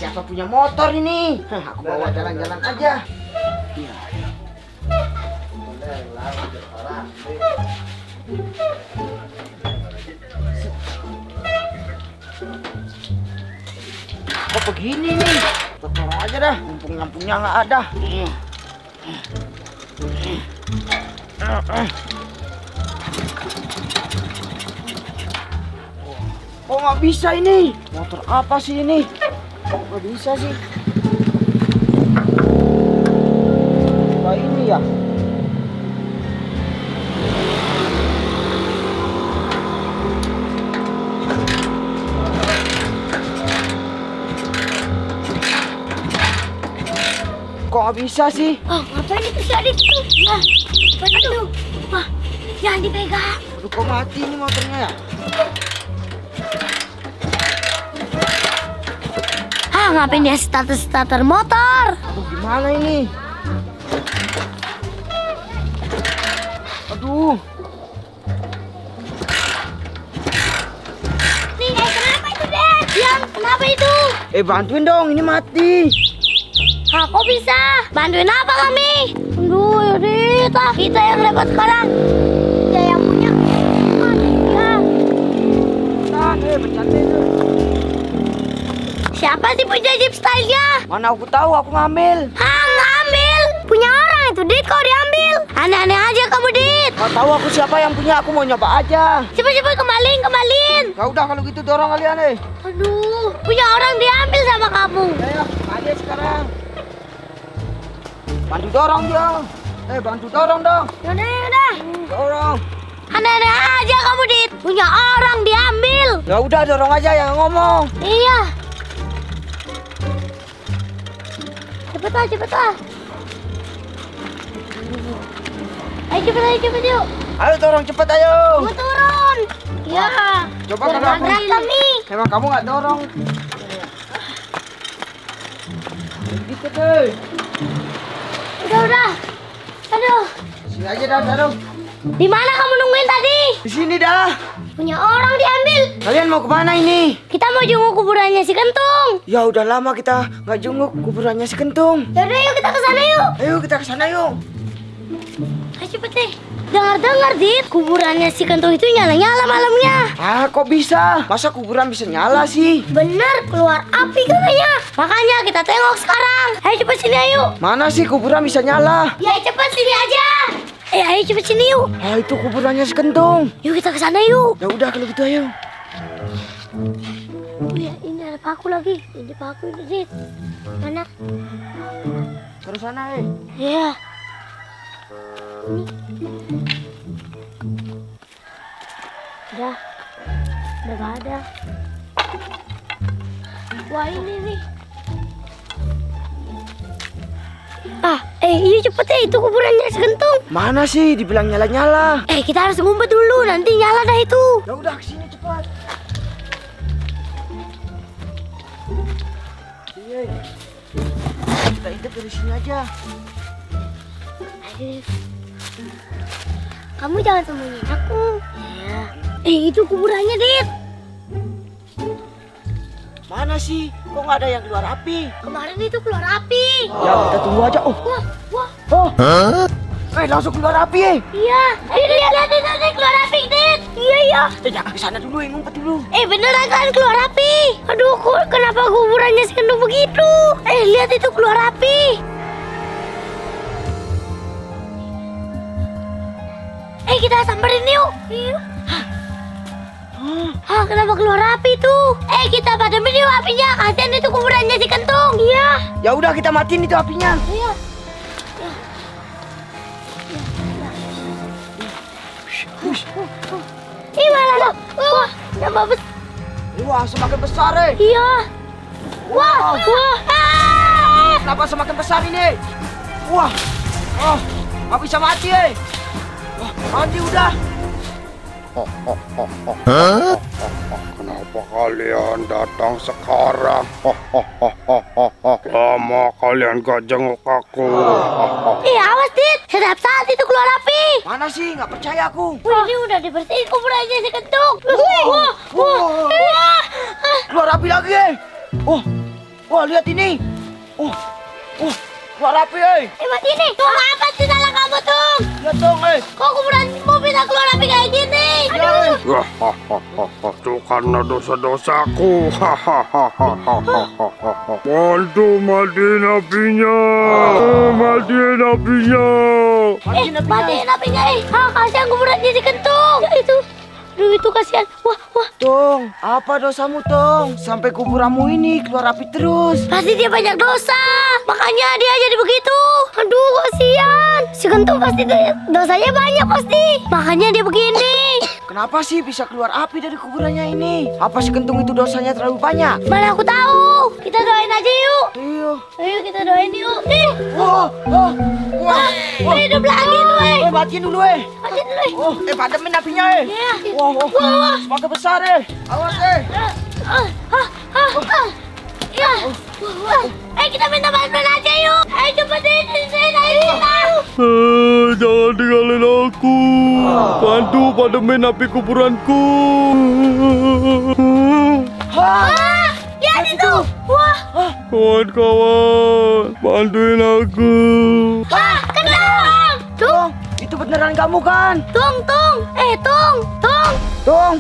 siapa punya motor ini? Aku bawa jalan-jalan aja. Iya. Kok begini nih? Tolong aja dah, mumpung lampunya nggak ada. Kok nggak bisa ini? Motor apa sih ini? Kok nggak bisa sih? Kayak ini ya? Kok nggak bisa sih? Oh, ngapain itu si Adit tuh? Nah, apa itu? Wah, jangan dipegang. Aduh, kok mati ini motornya ya? Ngapain dia starter motor? Aduh, gimana ini? Aduh. Nih, kenapa itu, Dad? Kenapa itu? Bantuin dong, ini mati. Kok bisa? Bantuin apa kami? Aduh, Yudit, kita yang repot sekarang. Dia yang punya. Bercanda itu. Siapa sih punya Jeep Style-nya? Mana aku tahu, aku ngambil. Ngambil? Punya orang itu, Dit, kok diambil? Aneh-aneh aja kamu, Dit. Gak tahu aku siapa yang punya, aku mau nyoba aja. Cepet-cepet kembaliin. Ya udah kalau gitu dorong kalian nih. Aduh, punya orang diambil sama kamu. Ya, kalian sekarang. Bantu dorong dia. Bantu dorong dong. Yaudah. Dorong. Aneh-aneh aja kamu, Dit. Punya orang diambil. Ya udah dorong aja, yang ngomong. Iya. Cepet lah. Ayo cepet yuk. Ayo dorong cepet ayo. Mau turun. Iya. Coba kalau aku. Kami. Emang kamu nggak dorong. Gitu deh. Udah. Aduh. Sini aja dah, dorong. Di mana kamu nungguin tadi? Di sini dah. Punya orang diambil. Kalian mau kemana ini? Kita mau jenguk kuburannya si Kentung. Ya udah lama kita nggak jenguk kuburannya si Kentung. Yaudah yuk kita ke sana yuk. Ayo kita ke sana yuk. Ayo cepet deh. Dengar, Dit, kuburannya si Kentung itu nyala-nyala malamnya. Kok bisa? Masa kuburan bisa nyala sih? Bener, keluar api katanya. Makanya kita tengok sekarang. Ayo cepet sini ayo. Mana sih kuburan bisa nyala? Ya cepet sini aja. Ayo cepet sini yuk. Itu kuburannya si Kentung. Yuk kita ke sana yuk. Ya udah kalau gitu ayo. Oh ya, ini ada paku lagi. Ini paku ini, Dit. Mana? Terus sana, Iya. Ini. Udah gak ada. Wah ini nih. Iya cepet ya, itu kuburannya si Kentung. Mana sih dibilang nyala-nyala? Kita harus ngumpet dulu, nanti nyala dah itu. Ya udah kesini cepat. Kita intip dari sini aja. Kamu jangan sembunyiin aku. Ya. Itu kuburannya, Dit. Mana sih? Kok nggak ada yang keluar api? Kemarin itu keluar api. Ya kita tunggu aja. Wah. Langsung keluar api. Iya. Lihat itu keluar api, Dit. Iya. Jangan ke sana dulu, ngumpet dulu. Beneran kan keluar api. Aduh, kenapa kuburannya si Kentung begitu? Lihat itu keluar api. Kita samperin yuk. Kenapa keluar api tuh? Kita padamin yuk apinya. Kasihan itu kuburannya si Kentung. Iya. Ya udah kita matiin itu apinya. Iya. Mana tuh? Wah, nambah besar. Wah, semakin besar Iya. Wah. Kenapa semakin besar ini? Wah. Nggak bisa mati Wah, mati udah. Kenapa kalian datang sekarang? Lama kalian gak jenguk aku. Awas, Dit. Setiap saat itu keluar api. Mana sih? Nggak percaya aku. Ini udah dibersihin kuburannya si Kentung. Keluar api lagi Wah, lihat ini. Keluar api, Mati ini. Tuh apa sih salah kamu tuh? Lihat dong, Kok kuburanmu bisa keluar api kayak gini? Aduh. Itu karena dosa-dosaku. Bantu matiin apinya. Matiin apinya. Matiin apinya. Kasihan kuburannya si Kentung. Ya itu. Aduh, itu kasihan. Wah. Tong, apa dosamu, Tong? Sampai kuburanmu ini keluar api terus. Pasti dia banyak dosa. Makanya dia jadi begitu. Aduh, kasihan. Si Kentung pasti dosanya banyak pasti. Makanya dia begini. Kenapa sih bisa keluar api dari kuburannya ini? Apa si Kentung itu dosanya terlalu banyak? Mana aku tahu. Kita doain aja yuk. Ayo Kita doain yuk. Wah, Hidup lagi tuh, matiin dulu, Matiin dulu. Pademin apinya, Iya. Wah, semakin besar, Awas, Ya. Kita minta bantuan aja yuk. Cepetin, Jangan tinggalin aku. Bantu pademin api kuburanku. Lihat itu. Wah. Kawan-kawan, bantuin aku. Kenapa? Tong, itu beneran kamu kan? Tung. Tong.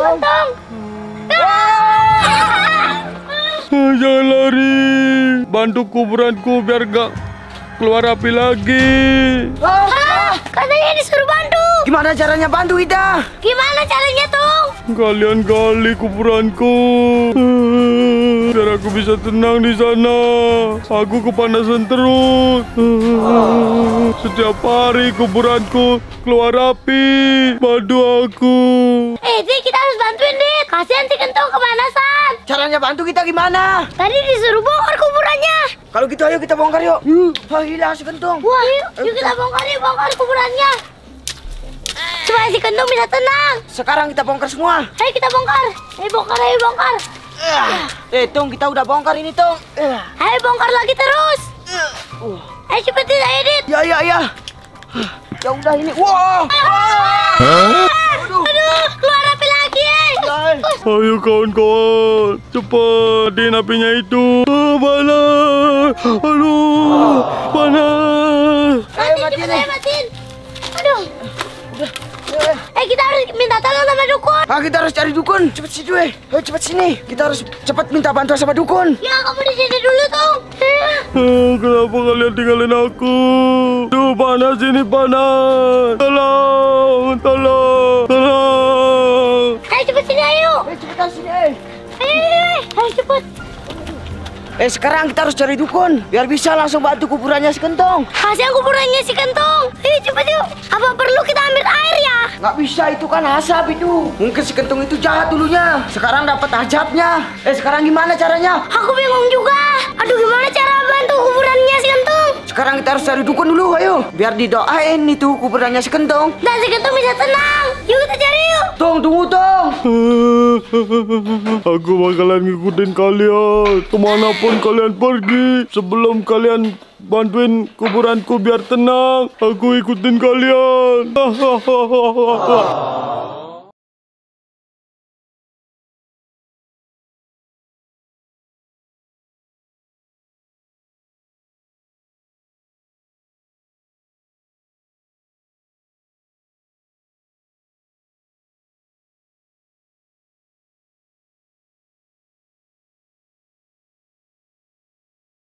Jangan lari. Bantu kuburanku biar gak keluar api lagi. Katanya disuruh bantu. Gimana caranya bantu kita? Gimana caranya, Tung? Kalian gali kuburanku biar aku bisa tenang di sana. Aku kepanasan terus. Setiap hari kuburanku keluar api. Bantu aku. Dik, kita harus bantuin, Dik. Kasihan si Kentung kepanasan. Caranya bantu kita gimana? Tadi disuruh bongkar kuburannya. Kalau gitu ayo kita bongkar yuk. Hilang si Kentung. Wah, yuk kita bongkar kuburannya. Supaya si Kentung bisa tenang. Sekarang kita bongkar semua. Ayo kita bongkar. Ayo bongkar. Tong, kita udah bongkar ini, Tong. Ayo bongkar lagi terus. Ayo cepetin, ayo, Dit. Ya. Ya udah ini. Wah. Aduh, keluar api lagi, Ayo kawan-kawan, cepat matiin apinya itu. Panas. Aduh, panas. Matiin. Aduh. Kita harus minta tolong sama dukun. Kita harus cari dukun. Cepet situ, Ayo cepet sini. Kita harus cepat minta bantuan sama dukun. Ya, kamu di sini dulu, Tung. Kenapa kalian tinggalin aku? Duh, panas ini panas. Tolong. Ayo cepet sini, ayo. Cepetan sini, Ayo cepet. Sekarang kita harus cari dukun biar bisa langsung bantu kuburannya si Kentung. Kasihan kuburannya si Kentung. Ayo cepet yuk. Apa perlu kita ambil air ya? Nggak bisa, itu kan asap itu. Mungkin si Kentung itu jahat dulunya. Sekarang dapat azabnya. Sekarang gimana caranya? Aku bingung juga. Aduh, gimana cara bantu kuburannya si Kentung? Sekarang kita harus cari dukun dulu, ayo. Biar didoain itu kuburannya si Kentung. Dan si Kentung bisa tenang. Yuk kita cari yuk. Tunggu, Tong. Aku bakalan ngikutin kalian kemanapun kalian pergi. Sebelum kalian bantuin kuburanku biar tenang, aku ikutin kalian.